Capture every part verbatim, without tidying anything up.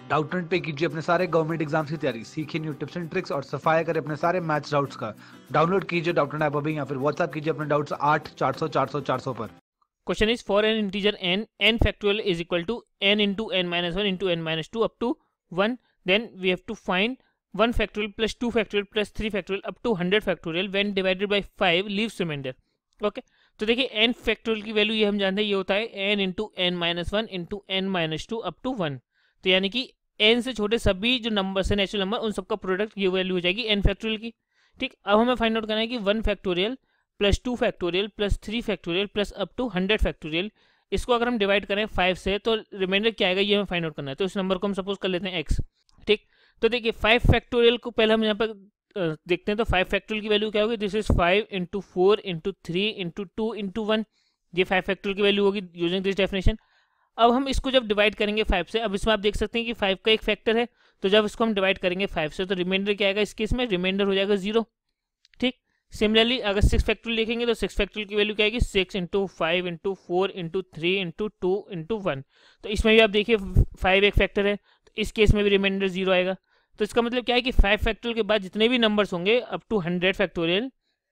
Doubtnut पे कीजिए अपने सारे गवर्नमेंट एग्जाम्स की तैयारी, सीखिए न्यू टिप्स एंड ट्रिक्स और सफाया करें अपने सारे मैथ्स डाउट्स का। डाउनलोड कीजिए डाउटनेट ऐप अभी, या फिर व्हाट्सएप कीजिए अपने डाउट्स आठ चार सौ चार सौ चार सौ पर। Question is for an integer n, n factorial is equal to n into n minus one into n minus two up to one. Then we have to find one factorial plus two factorial plus three factorial up to one hundred factorial when divided by five leaves remainder. Okay okay? तो देखिए n factorial की value ये हम जानते हैं, ये होता है n into n minus one into n minus two up to one. तो यानी कि n से छोटे सभी जो नंबर्स है नेचुरल नंबर, उन सबका प्रोडक्ट ये वैल्यू हो जाएगी n फैक्टोरियल की। ठीक, अब हमें फाइंड आउट करना है कि one factorial plus two factorial plus three factorial plus up to hundred factorial, इसको अगर हम डिवाइड करें फाइव से तो रिमाइंडर क्या आएगा, ये हमें फाइंड आउट करना है। तो इस नंबर को हम सपोज कर लेते हैं x। ठीक, तो देखिए फाइव फैक्टोरियल को पहले हम यहाँ पर देखते हैं। तो फाइव फैक्टोरियल की वैल्यू क्या होगी, this is five into four into three into two into one, ये फाइव फैक्टोरियल की वैल्यू होगी यूजिंग दिस डेफिनेशन। अब हम इसको जब डिवाइड करेंगे फाइव से, अब इसमें आप देख सकते हैं कि फाइव का एक फैक्टर है, तो जब इसको हम डिवाइड करेंगे फाइव से तो रिमाइंडर क्या आएगा, इस केस में रिमाइंडर हो जाएगा जीरो। ठीक, सिमिलरली अगर सिक्स फैक्टोरियल लिखेंगे तो सिक्स फैक्टोरियल की वैल्यू क्या आएगी, six into five into four into three into two into one. तो इसमें भी आप देखिए फाइव एक फैक्टर है, तो इस केस में भी रिमाइंडर जीरो आएगा। तो इसका मतलब क्या है कि फाइव फैक्टोरियल के बाद जितने भी नंबर्स होंगे अप टू हंड्रेड फैक्टोरियल,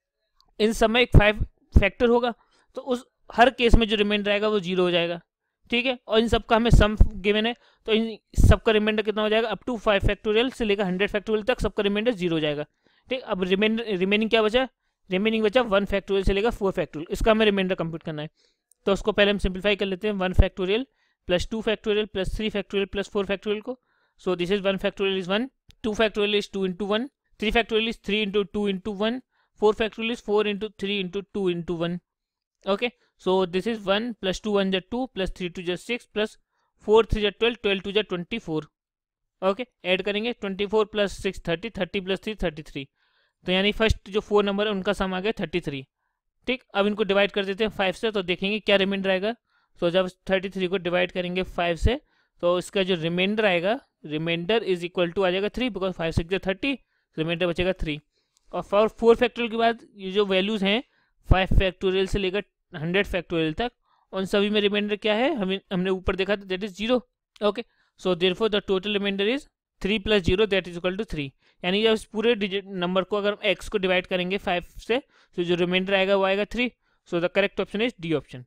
इन सब में एक फाइव फैक्टर होगा, तो उस हर केस में जो रिमाइंडर आएगा वो जीरो हो जाएगा। ठीक है, और इन सब का हमें सम गिवन है, तो इन सबका रिमाइंडर कितना हो जाएगा, अप टू फाइव फैक्टोरियल से लेकर हंड्रेड फैक्टोरियल तक सबका रिमाइंडर जीरो हो जाएगा। ठीक, अब रिमाइंडर रिमेनिंग क्या बचा, रिमेनिंग बचा वन फैक्टोरियल से लेकर फोर फैक्टोरियल, इसका हमें रिमाइंडर कंप्यूट करना है। तो उसको पहले हम सिंप्लीफाई कर लेते हैं, one factorial plus two factorial plus three factorial plus four factorial को। So this is one factorial is one, two factorial is two into one, three factorial is three into two into one, four factorial is four into three into two into one. Okay, so this is one plus two one जा two plus three two जा six plus four three जा twelve, twelve two जा twenty four. Okay, add करेंगे twenty four plus six thirty, thirty plus three thirty three. तो यानी first जो four number है उनका सम आ गया थर्टी थ्री। ठीक, अब इनको डिवाइड कर देते हैं फाइव से, तो देखेंगे क्या रिमाइंडर आएगा। तो जब थर्टी थ्री को डिवाइड करेंगे फाइव से, तो इसका जो रिमाइंडर आएगा, रिमाइंडर इज इक्वल टू आ जाएगा थ्री, बिकॉज फाइव सिक्स जो थर्टी, रिमाइंडर बचेगा थ्री। और फॉर फोर फैक्टोरियल के बाद ये जो वैल्यूज हैं फाइव फैक्टोरियल से लेकर हंड्रेड फैक्टोरियल तक, उन सभी में रिमाइंडर क्या है, हमें हमने ऊपर देखा था, that is zero. Okay, so therefore the total remainder is three plus zero that is equal to three. यानी जब इस पूरे डिजिट नंबर को अगर एक्स को डिवाइड करेंगे फाइव से, तो जो रिमाइंडर आएगा वो आएगा three. So the correct option is D option.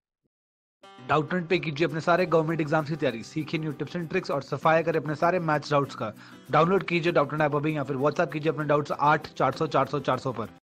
Doubtnut पे कीजिए अपने सारे गवर्नमेंट एग्जाम्स की तैयारी, सीखिए न्यू टिप्स एंड ट्रिक्स और सफाया करें अपने सारे मैथ्स डाउट्स का। डाउनलोड कीजिए डाउटनेट ऐप अभी, या फिर व्हाट्सएप कीजिए अपने डाउट्स आठ चार सौ चार सौ चार सौ पर।